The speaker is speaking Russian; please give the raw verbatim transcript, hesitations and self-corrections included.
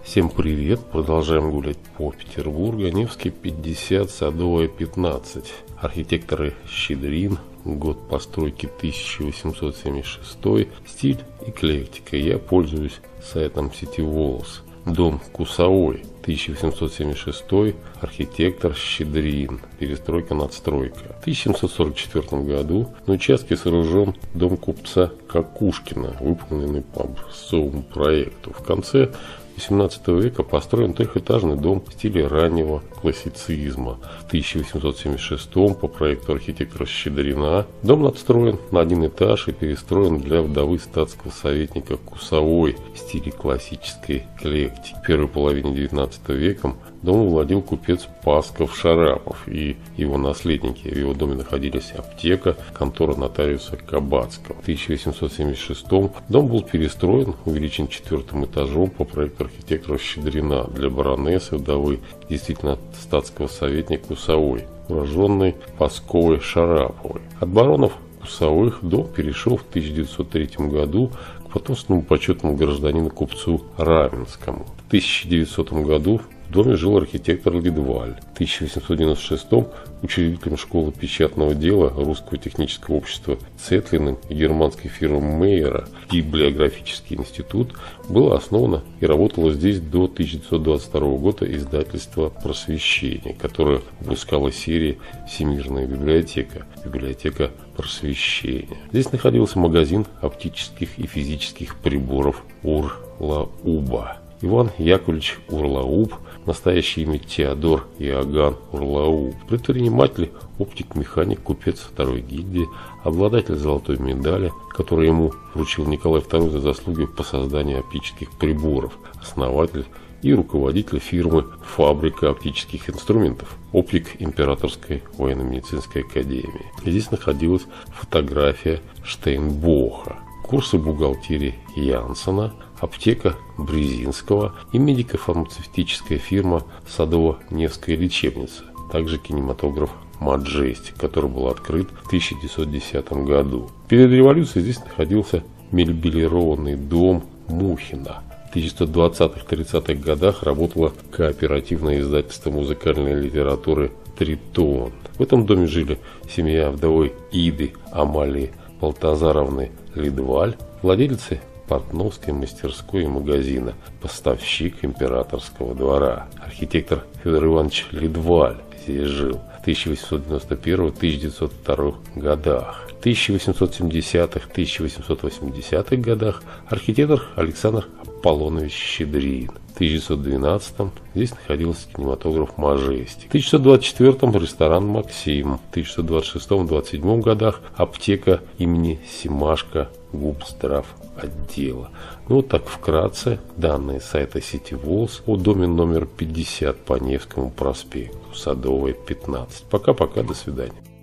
Всем привет! Продолжаем гулять по Петербургу. Невский пятьдесят, Садовая пятнадцать. Архитекторы Щедрин. Год постройки тысяча восемьсот семьдесят шестой. Стиль эклектика. Я пользуюсь сайтом City Walls. Дом Кусовой. тысяча восемьсот семьдесят шестой. Архитектор Щедрин. Перестройка, надстройка. В тысяча семьсот сорок четвёртом году на участке сооружен дом купца Кокушкина, выполненный по образцовому проекту. В конце восемнадцатого века построен трехэтажный дом в стиле раннего классицизма. В тысяча восемьсот семьдесят шестом по проекту архитектора Щедрина дом надстроен на один этаж и перестроен для вдовы статского советника Кусовой в стиле классической эклектики. В первой половине девятнадцатого века домом владел купец Пасков Шарапов и его наследники. В его доме находились аптека, контора нотариуса Кабацкого. В тысяча восемьсот семьдесят шестом дом был перестроен, увеличен четвертым этажом по проекту архитектора Щедрина для баронессы, вдовы действительно статского советника Кусовой, уроженной Пасковой Шараповой. От баронов Кусовых дом перешел в тысяча девятьсот третьем году к потомственному почетному гражданину купцу Раменскому. В тысяча девятисотом году в доме жил архитектор Лидваль. В тысяча восемьсот девяносто шестом учредителем школы печатного дела Русского технического общества Цетлиным и германской фирмы Мейера библиографический институт было основано и работало здесь до тысяча девятьсот двадцать второго года издательство «Просвещение», которое выпускало серии «Всемирная библиотека», библиотека Просвещения. Здесь находился магазин оптических и физических приборов Урлауба. Иван Яковлевич Урлауб, настоящее имя Теодор Иоганн Урлауб, предприниматель, оптик-механик, купец второй гильдии, обладатель золотой медали, которую ему вручил Николай второй за заслуги по созданию оптических приборов, основатель и руководитель фирмы «Фабрика оптических инструментов», оптик Императорской военно-медицинской академии. Здесь находилась фотография Штейнбоха, курсы бухгалтерии Янсена, аптека Брезинского и медико-фармацевтическая фирма Садово-Невская лечебница, также кинематограф Маджестик, который был открыт в тысяча девятьсот десятом году. Перед революцией здесь находился мебелированный дом Мухина. В тысяча девятьсот двадцатых-тридцатых годах работало кооперативное издательство музыкальной литературы «Тритон». В этом доме жили семья вдовой Иды Амалии Балтазаровны Лидваль, владельцы портновской мастерской и магазина, поставщик императорского двора. Архитектор Федор Иванович Лидваль здесь жил в тысяча восемьсот девяносто первом — тысяча девятьсот втором годах. В тысяча восемьсот семидесятых — тысяча восемьсот восьмидесятых годах архитектор Александр Аполлонович Щедрин. В тысяча девятьсот двенадцатом здесь находился кинематограф Маджестик. В тысяча девятьсот двадцать четвёртом ресторан Максим. В тысяча девятьсот двадцать шестом — двадцать седьмом годах аптека имени Семашко Губздрав отдела. Ну вот так вкратце данные сайта City Walls о доме номер пятьдесят по Невскому проспекту, Садовая пятнадцать. Пока-пока, до свидания.